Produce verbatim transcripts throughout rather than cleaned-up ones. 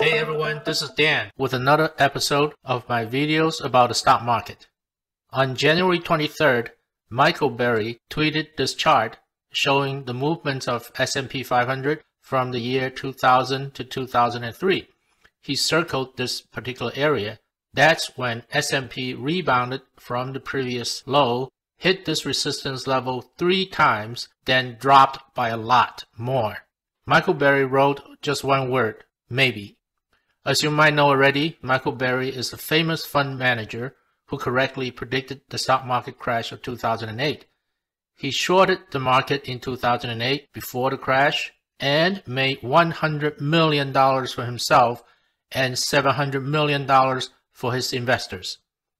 Hey everyone, this is Dan with another episode of my videos about the stock market. On January twenty-third, Michael Burry tweeted this chart showing the movements of S and P five hundred from the year two thousand to two thousand three. He circled this particular area. That's when S and P rebounded from the previous low, hit this resistance level three times, then dropped by a lot more. Michael Burry wrote just one word, maybe. As you might know already, Michael Burry is a famous fund manager who correctly predicted the stock market crash of two thousand eight. He shorted the market in two thousand eight before the crash and made one hundred million dollars for himself and seven hundred million dollars for his investors.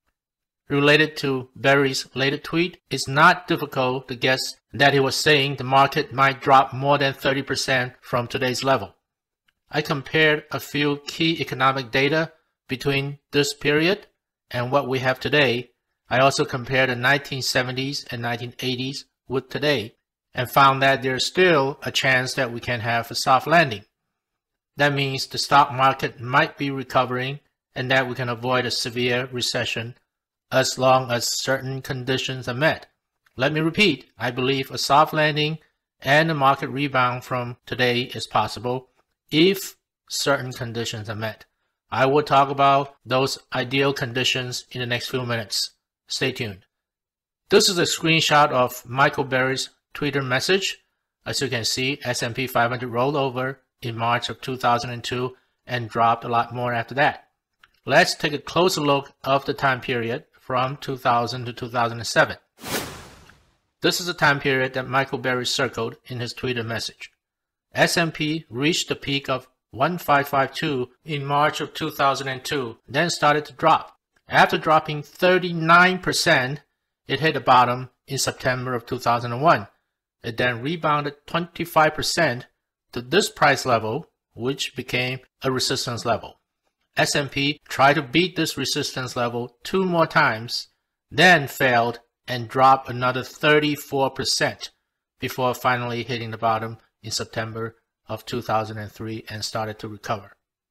Related to Burry's latest tweet, it's not difficult to guess that he was saying the market might drop more than thirty percent from today's level. I compared a few key economic data between this period and what we have today. I also compared the nineteen seventies and nineteen eighties with today and found that there's still a chance that we can have a soft landing. That means the stock market might be recovering and that we can avoid a severe recession as long as certain conditions are met. Let me repeat, I believe a soft landing and a market rebound from today is possible if certain conditions are met. I will talk about those ideal conditions in the next few minutes. Stay tuned. This is a screenshot of Michael Burry's Twitter message. As you can see, S and P five hundred rolled over in March of two thousand two and dropped a lot more after that. Let's take a closer look of the time period from two thousand to two thousand seven. This is the time period that Michael Burry circled in his Twitter message. S and P reached the peak of one five five two in March of two thousand two, then started to drop. After dropping thirty-nine percent, it hit the bottom in September of two thousand one. It then rebounded twenty-five percent to this price level, which became a resistance level. S and P tried to beat this resistance level two more times, then failed and dropped another thirty-four percent before finally hitting the bottom in September of two thousand three and started to recover.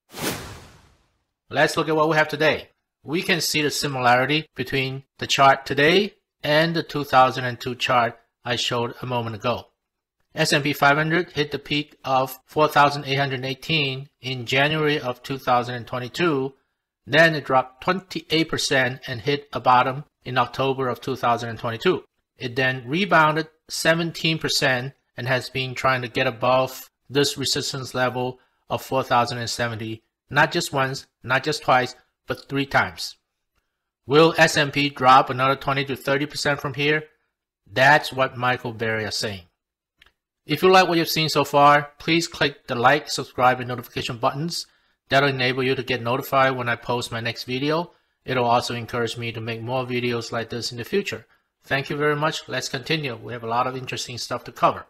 Let's look at what we have today. We can see the similarity between the chart today and the two thousand two chart I showed a moment ago. S and P five hundred hit the peak of four thousand eight hundred eighteen in January of two thousand twenty-two, then it dropped twenty-eight percent and hit a bottom in October of two thousand twenty-two. It then rebounded seventeen percent and has been trying to get above this resistance level of four thousand seventy, not just once, not just twice, but three times. Will S and P drop another twenty to thirty percent from here? That's what Michael Burry is saying. If you like what you've seen so far, please click the like, subscribe, and notification buttons. That'll enable you to get notified when I post my next video. It'll also encourage me to make more videos like this in the future. Thank you very much. Let's continue. We have a lot of interesting stuff to cover.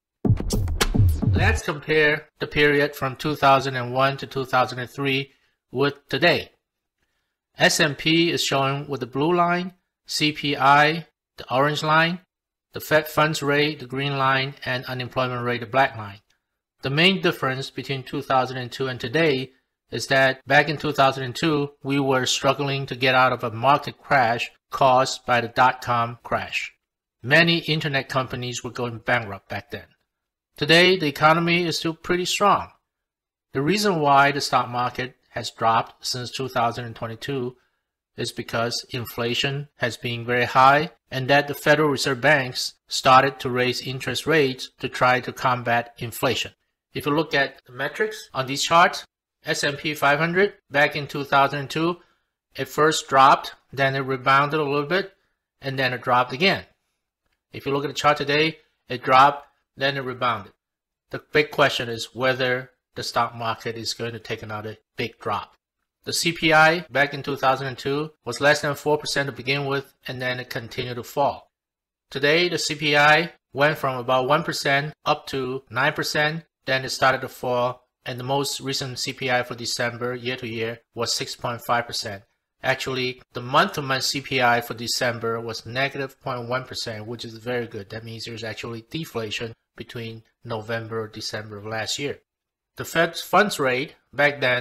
Let's compare the period from two thousand one to two thousand three with today. S and P is showing with the blue line, C P I, the orange line, the Fed funds rate, the green line, and unemployment rate, the black line. The main difference between two thousand two and today is that back in two thousand two, we were struggling to get out of a market crash caused by the dot-com crash. Many internet companies were going bankrupt back then. Today, the economy is still pretty strong. The reason why the stock market has dropped since two thousand twenty-two is because inflation has been very high and that the Federal Reserve banks started to raise interest rates to try to combat inflation. If you look at the metrics on these charts, S and P five hundred back in two thousand two, it first dropped, then it rebounded a little bit, and then it dropped again. If you look at the chart today, it dropped, then it rebounded. The big question is whether the stock market is going to take another big drop. The C P I back in two thousand two was less than four percent to begin with, and then it continued to fall. Today, the C P I went from about one percent up to nine percent, then it started to fall, and the most recent C P I for December year to year was six point five percent. Actually, the month-to-month C P I for December was negative zero point one percent, which is very good. That means there's actually deflation between November and December of last year. The Fed funds rate back then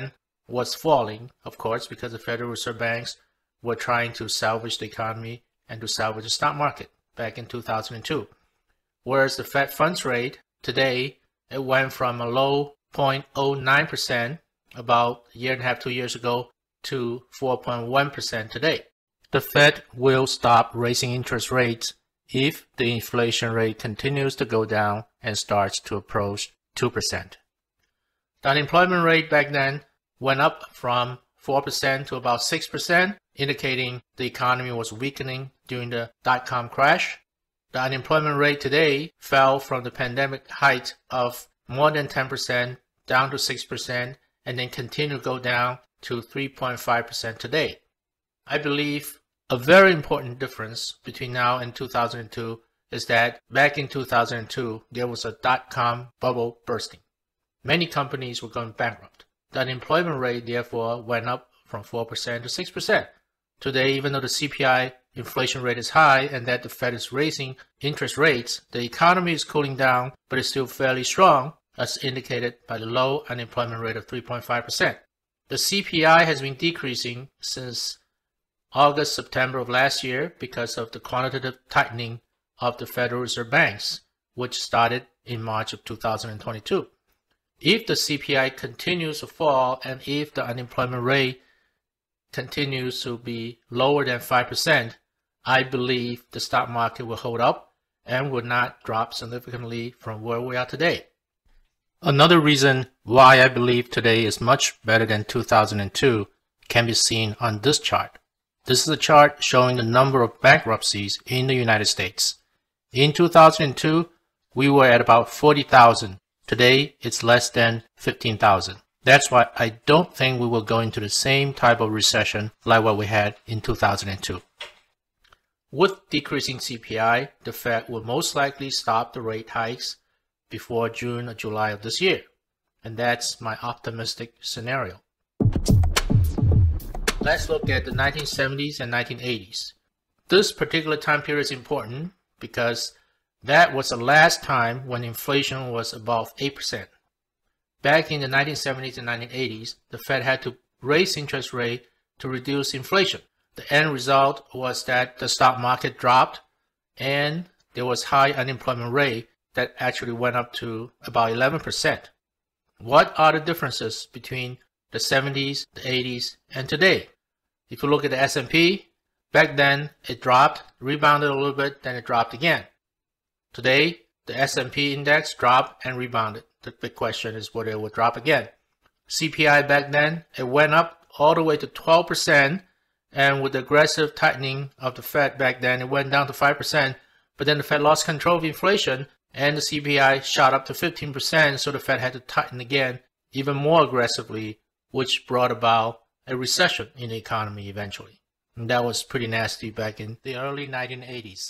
was falling, of course, because the Federal Reserve banks were trying to salvage the economy and to salvage the stock market back in two thousand two. Whereas the Fed funds rate today, it went from a low zero point zero nine percent about a year and a half, two years ago, to four point one percent today. The Fed will stop raising interest rates if the inflation rate continues to go down and starts to approach two percent. The unemployment rate back then went up from four percent to about six percent, indicating the economy was weakening during the dot-com crash. The unemployment rate today fell from the pandemic height of more than ten percent down to six percent and then continued to go down to three point five percent today. I believe a very important difference between now and two thousand two is that back in two thousand two, there was a dot-com bubble bursting. Many companies were going bankrupt. The unemployment rate therefore went up from four percent to six percent. Today, even though the C P I inflation rate is high and that the Fed is raising interest rates, the economy is cooling down but is still fairly strong, as indicated by the low unemployment rate of three point five percent. The C P I has been decreasing since August, September of last year because of the quantitative tightening of the Federal Reserve banks, which started in March of two thousand twenty-two. If the C P I continues to fall and if the unemployment rate continues to be lower than five percent, I believe the stock market will hold up and will not drop significantly from where we are today. Another reason why I believe today is much better than two thousand two can be seen on this chart. This is a chart showing the number of bankruptcies in the United States. In two thousand two, we were at about forty thousand. Today, it's less than fifteen thousand. That's why I don't think we will go into the same type of recession like what we had in two thousand two. With decreasing C P I, the Fed will most likely stop the rate hikes before June or July of this year. And that's my optimistic scenario. Let's look at the nineteen seventies and nineteen eighties. This particular time period is important because that was the last time when inflation was above eight percent. Back in the nineteen seventies and nineteen eighties, the Fed had to raise interest rate to reduce inflation. The end result was that the stock market dropped and there was high unemployment rate that actually went up to about eleven percent. What are the differences between the seventies, the eighties, and today? If you look at the S and P, back then it dropped, rebounded a little bit, then it dropped again. Today, the S and P index dropped and rebounded. The big question is whether it will drop again. C P I back then, it went up all the way to twelve percent, and with the aggressive tightening of the Fed back then, it went down to five percent, but then the Fed lost control of inflation, and the C P I shot up to fifteen percent, so the Fed had to tighten again even more aggressively, which brought about a recession in the economy eventually. And that was pretty nasty back in the early nineteen eighties.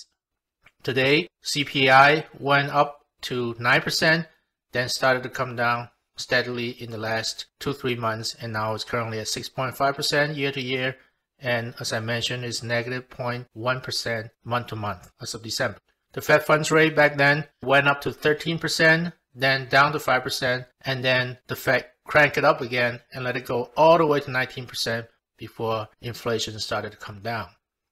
Today, C P I went up to nine percent, then started to come down steadily in the last two, three months, and now it's currently at six point five percent year to year, and as I mentioned, is negative zero point one percent month to month as of December. The Fed funds rate back then went up to thirteen percent, then down to five percent, and then the Fed cranked it up again and let it go all the way to nineteen percent before inflation started to come down.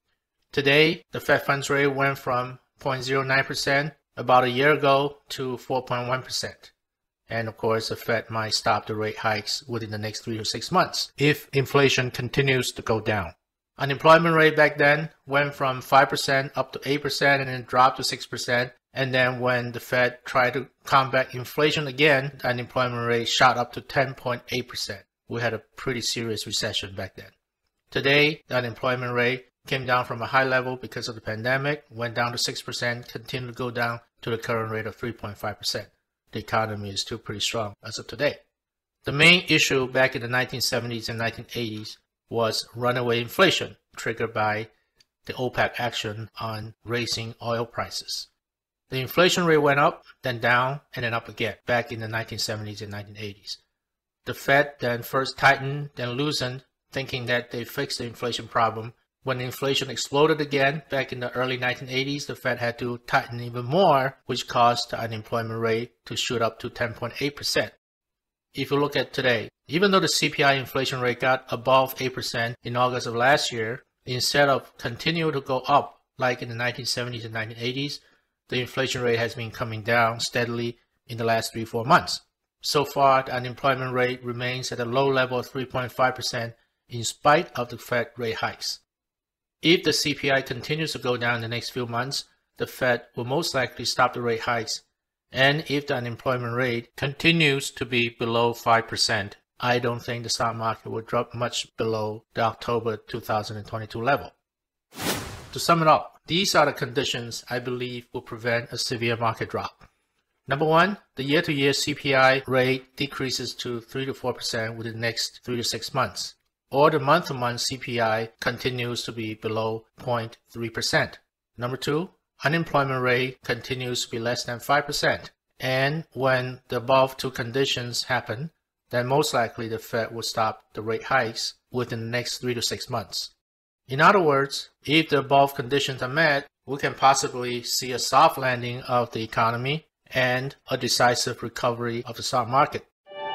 Today, the Fed funds rate went from zero point zero nine percent about a year ago to four point one percent. And of course, the Fed might stop the rate hikes within the next three to six months if inflation continues to go down. Unemployment rate back then went from five percent up to eight percent and then dropped to six percent. And then when the Fed tried to combat inflation again, the unemployment rate shot up to ten point eight percent. We had a pretty serious recession back then. Today, the unemployment rate came down from a high level because of the pandemic, went down to six percent, continued to go down to the current rate of three point five percent. The economy is still pretty strong as of today. The main issue back in the nineteen seventies and nineteen eighties was runaway inflation triggered by the OPEC action on raising oil prices. The inflation rate went up, then down, and then up again back in the nineteen seventies and nineteen eighties. The Fed then first tightened, then loosened, thinking that they fixed the inflation problem. When inflation exploded again back in the early nineteen eighties, the Fed had to tighten even more, which caused the unemployment rate to shoot up to ten point eight percent. If you look at today, even though the C P I inflation rate got above eight percent in August of last year, instead of continue to go up like in the nineteen seventies and nineteen eighties, the inflation rate has been coming down steadily in the last three, four months. So far, the unemployment rate remains at a low level of three point five percent in spite of the Fed rate hikes. If the C P I continues to go down in the next few months, the Fed will most likely stop the rate hikes. And if the unemployment rate continues to be below five percent, I don't think the stock market will drop much below the October two thousand twenty-two level. To sum it up, these are the conditions I believe will prevent a severe market drop. Number one, the year-to-year C P I rate decreases to three to four percent within the next three to six months, or the month-to-month C P I continues to be below zero point three percent. Number two, unemployment rate continues to be less than five percent. And when the above two conditions happen, then most likely the Fed will stop the rate hikes within the next three to six months. In other words, if the above conditions are met, we can possibly see a soft landing of the economy and a decisive recovery of the stock market.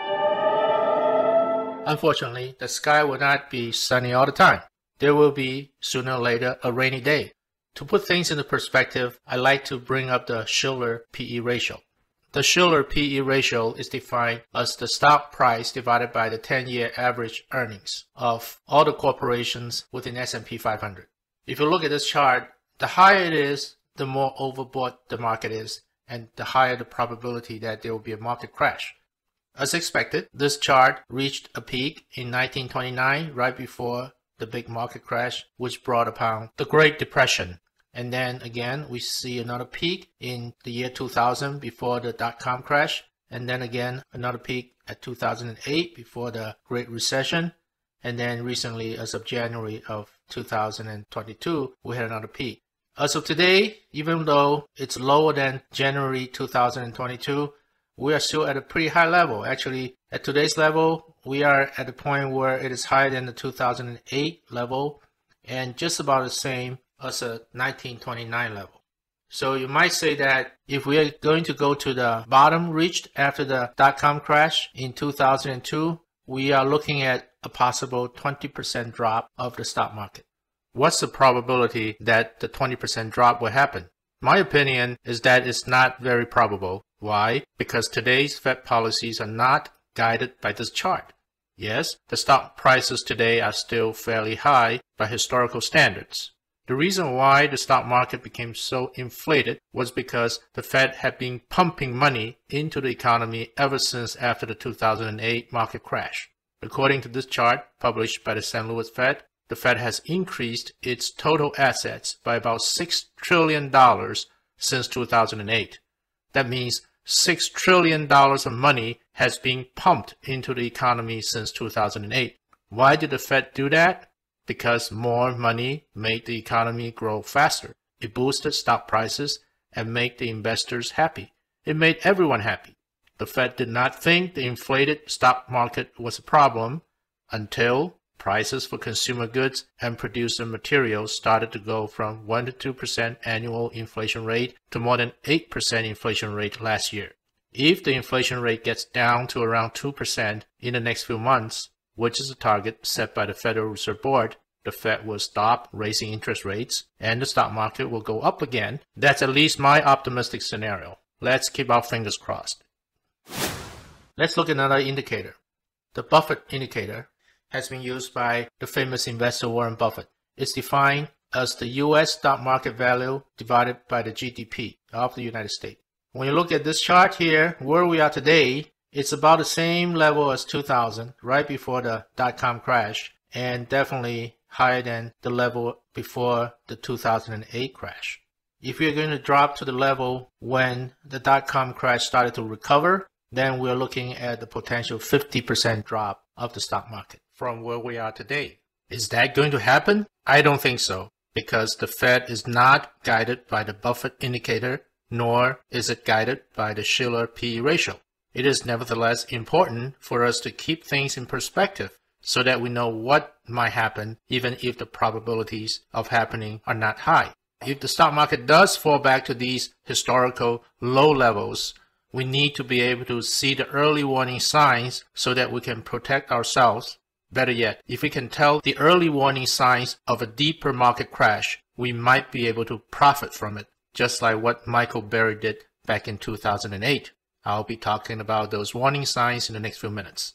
Unfortunately, the sky will not be sunny all the time. There will be, sooner or later, a rainy day. To put things into perspective, I like to bring up the Shiller P E ratio. The Shiller P E ratio is defined as the stock price divided by the ten-year average earnings of all the corporations within S and P five hundred. If you look at this chart, the higher it is, the more overbought the market is, and the higher the probability that there will be a market crash. As expected, this chart reached a peak in nineteen twenty-nine, right before the big market crash, which brought upon the Great Depression. And then again, we see another peak in the year two thousand before the dot-com crash. And then again, another peak at two thousand eight before the Great Recession. And then recently, as of January of two thousand twenty-two, we had another peak. As of today, even though it's lower than January two thousand twenty-two, we are still at a pretty high level. Actually, at today's level, we are at the point where it is higher than the two thousand eight level and just about the same as a nineteen twenty-nine level. So you might say that if we are going to go to the bottom reached after the dot-com crash in two thousand two, we are looking at a possible twenty percent drop of the stock market. What's the probability that the twenty percent drop will happen? My opinion is that it's not very probable. Why? Because today's Fed policies are not guided by this chart. Yes, the stock prices today are still fairly high by historical standards. The reason why the stock market became so inflated was because the Fed had been pumping money into the economy ever since after the two thousand eight market crash. According to this chart published by the Saint Louis Fed, the Fed has increased its total assets by about six trillion dollars since two thousand eight. That means six trillion dollars of money has been pumped into the economy since two thousand eight. Why did the Fed do that? Because more money made the economy grow faster. It boosted stock prices and made the investors happy. It made everyone happy. The Fed did not think the inflated stock market was a problem until prices for consumer goods and producer materials started to go from one to two percent annual inflation rate to more than eight percent inflation rate last year. If the inflation rate gets down to around two percent in the next few months, which is a target set by the Federal Reserve Board, the Fed will stop raising interest rates and the stock market will go up again. That's at least my optimistic scenario. Let's keep our fingers crossed. Let's look at another indicator. The Buffett indicator has been used by the famous investor Warren Buffett. It's defined as the U S stock market value divided by the G D P of the United States. When you look at this chart here, where we are today, it's about the same level as two thousand, right before the dot-com crash, and definitely higher than the level before the two thousand eight crash. If we're going to drop to the level when the dot-com crash started to recover, then we're looking at the potential fifty percent drop of the stock market from where we are today. Is that going to happen? I don't think so, because the Fed is not guided by the Buffett indicator, nor is it guided by the Shiller P E ratio. It is nevertheless important for us to keep things in perspective so that we know what might happen even if the probabilities of happening are not high. If the stock market does fall back to these historical low levels, we need to be able to see the early warning signs so that we can protect ourselves. Better yet, if we can tell the early warning signs of a deeper market crash, we might be able to profit from it, just like what Michael Burry did back in two thousand eight. I'll be talking about those warning signs in the next few minutes.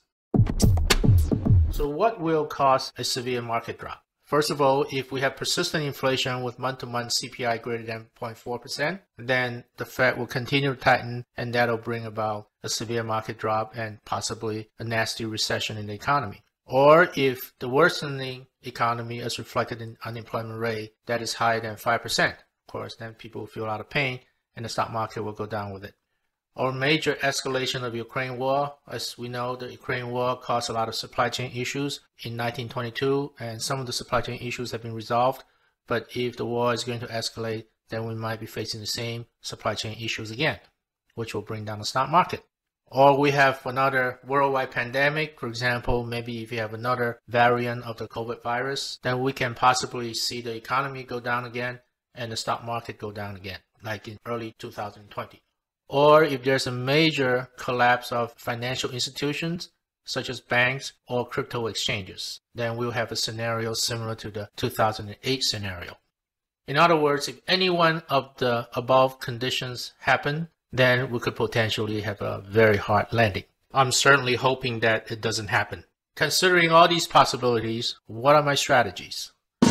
So what will cause a severe market drop? First of all, if we have persistent inflation with month-to-month C P I greater than zero point four percent, then the Fed will continue to tighten, and that'll bring about a severe market drop and possibly a nasty recession in the economy. Or if the worsening economy is reflected in unemployment rate that is higher than five percent, of course, then people will feel a lot of pain and the stock market will go down with it. Or major escalation of Ukraine war. As we know, the Ukraine war caused a lot of supply chain issues in nineteen twenty-two, and some of the supply chain issues have been resolved. But if the war is going to escalate, then we might be facing the same supply chain issues again, which will bring down the stock market. Or we have another worldwide pandemic. For example, maybe if you have another variant of the COVID virus, then we can possibly see the economy go down again and the stock market go down again, like in early two thousand twenty. Or if there's a major collapse of financial institutions, such as banks or crypto exchanges, then we'll have a scenario similar to the two thousand eight scenario. In other words, if any one of the above conditions happen, then we could potentially have a very hard landing. I'm certainly hoping that it doesn't happen. Considering all these possibilities, what are my strategies?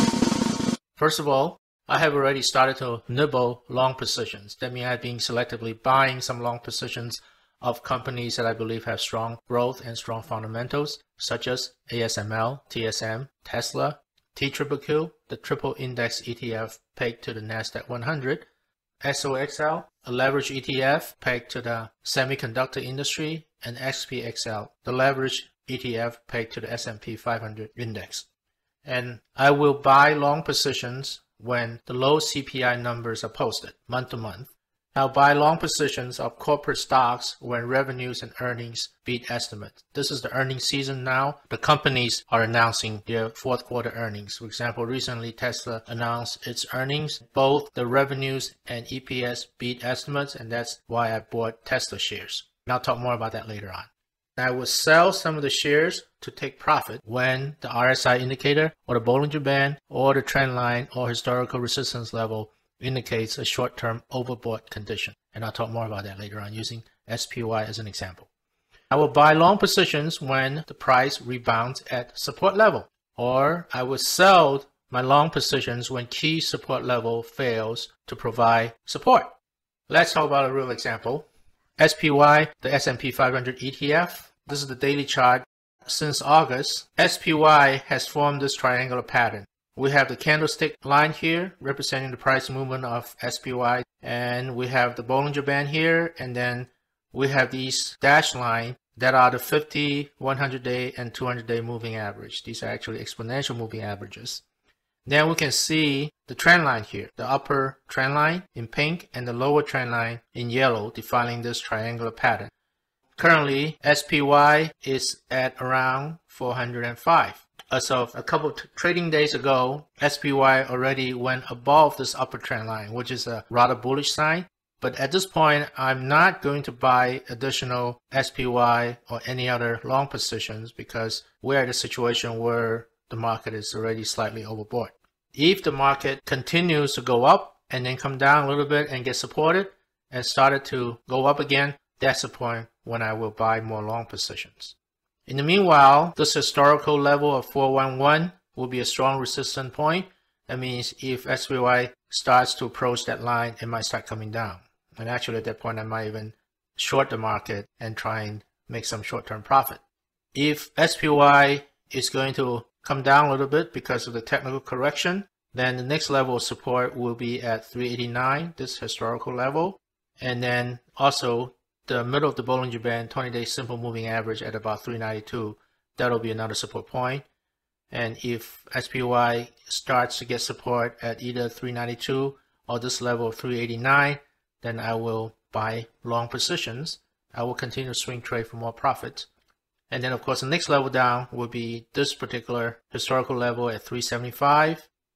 First of all, I have already started to nibble long positions. That means I've been selectively buying some long positions of companies that I believe have strong growth and strong fundamentals, such as A S M L, T S M, Tesla, T Q Q Q, the triple index E T F pegged to the NASDAQ one hundred, S O X L, a leverage E T F pegged to the semiconductor industry, and X P X L, the leverage E T F pegged to the S and P five hundred index. And I will buy long positions when the low C P I numbers are posted month to month. I'll buy long positions of corporate stocks when revenues and earnings beat estimates. This is the earnings season now. The companies are announcing their fourth quarter earnings. For example, recently Tesla announced its earnings. Both the revenues and E P S beat estimates, and that's why I bought Tesla shares. And I'll talk more about that later on. I will sell some of the shares to take profit when the R S I indicator or the Bollinger Band or the trend line or historical resistance level indicates a short-term overbought condition. And I'll talk more about that later on using S P Y as an example. I will buy long positions when the price rebounds at support level, or I will sell my long positions when key support level fails to provide support. Let's talk about a real example. S P Y, the S and P five hundred E T F. This is the daily chart. Since August, S P Y has formed this triangular pattern. We have the candlestick line here representing the price movement of S P Y, and we have the Bollinger Band here, and then we have these dashed lines that are the fifty, one hundred day, and two hundred day moving average. These are actually exponential moving averages. Then we can see the trend line here, the upper trend line in pink and the lower trend line in yellow, defining this triangular pattern. Currently, S P Y is at around four hundred five. As of a couple of trading days ago, S P Y already went above this upper trend line, which is a rather bullish sign. But at this point, I'm not going to buy additional S P Y or any other long positions because we're at a situation where the market is already slightly overbought. If the market continues to go up and then come down a little bit and get supported and started to go up again, that's the point when I will buy more long positions. In the meanwhile, this historical level of four one one will be a strong resistance point. That means if S P Y starts to approach that line, it might start coming down. And actually at that point, I might even short the market and try and make some short-term profit. If S P Y is going to come down a little bit because of the technical correction, then the next level of support will be at three eighty-nine, this historical level. And then also the middle of the Bollinger Band, twenty day simple moving average at about three ninety-two. That'll be another support point. And if S P Y starts to get support at either three ninety-two or this level of three eighty-nine, then I will buy long positions. I will continue to swing trade for more profit. And then of course the next level down will be this particular historical level at three seventy-five.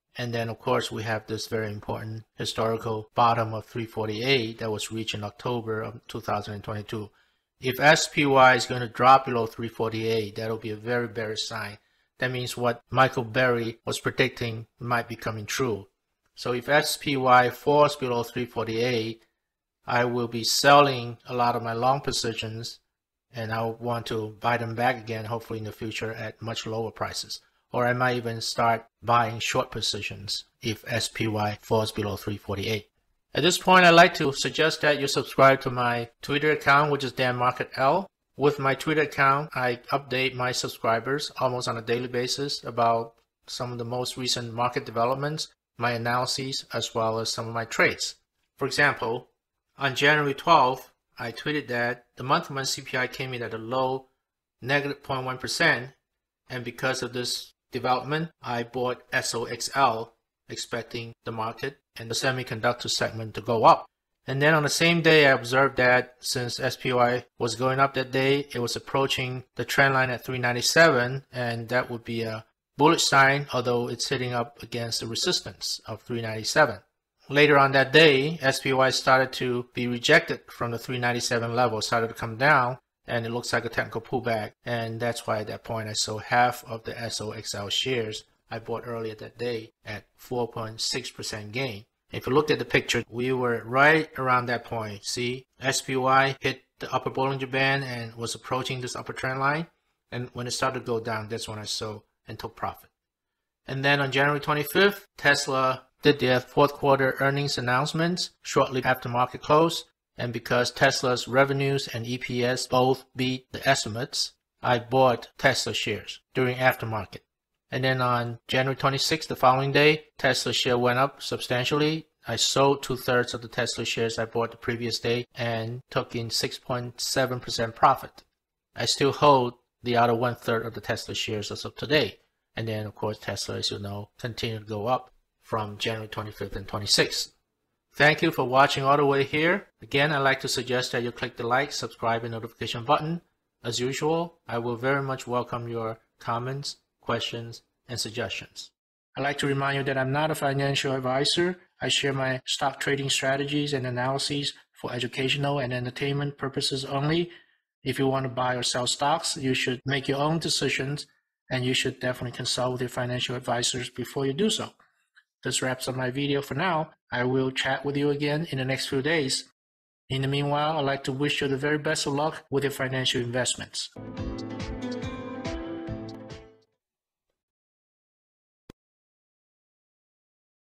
And then of course we have this very important historical bottom of three forty-eight that was reached in October of two thousand twenty-two. If S P Y is going to drop below three forty-eight, that'll be a very bearish sign. That means what Michael Burry was predicting might be coming true. So if S P Y falls below three forty-eight, I will be selling a lot of my long positions, and I'll want to buy them back again, hopefully in the future at much lower prices. Or I might even start buying short positions if S P Y falls below three forty-eight. At this point, I'd like to suggest that you subscribe to my Twitter account, which is Dan Market L. With my Twitter account, I update my subscribers almost on a daily basis about some of the most recent market developments, my analyses, as well as some of my trades. For example, on January twelfth, I tweeted that the month-to-month C P I came in at a low negative zero point one percent, and because of this development, I bought S O X L, expecting the market and the semiconductor segment to go up. And then on the same day, I observed that since S P Y was going up that day, it was approaching the trend line at three ninety-seven, and that would be a bullish sign, although it's hitting up against the resistance of three ninety-seven. Later on that day, S P Y started to be rejected from the three ninety-seven level, started to come down, and it looks like a technical pullback, and that's why at that point I sold half of the S O X L shares I bought earlier that day at four point six percent gain. If you looked at the picture, we were right around that point. See, S P Y hit the upper Bollinger Band and was approaching this upper trend line, and when it started to go down, that's when I sold and took profit. And then on January twenty-fifth, Tesla did their fourth quarter earnings announcements shortly after market close, and because Tesla's revenues and E P S both beat the estimates, I bought Tesla shares during aftermarket. And then on January twenty-sixth, the following day, Tesla share went up substantially. I sold two-thirds of the Tesla shares I bought the previous day and took in six point seven percent profit. I still hold the other one-third of the Tesla shares as of today. And then, of course, Tesla, as you know, continued to go up from January twenty-fifth and twenty-sixth. Thank you for watching all the way here. Again, I'd like to suggest that you click the like, subscribe, and notification button. As usual, I will very much welcome your comments, questions, and suggestions. I'd like to remind you that I'm not a financial advisor. I share my stock trading strategies and analyses for educational and entertainment purposes only. If you want to buy or sell stocks, you should make your own decisions, and you should definitely consult with your financial advisors before you do so. This wraps up my video for now. I will chat with you again in the next few days. In the meanwhile, I'd like to wish you the very best of luck with your financial investments.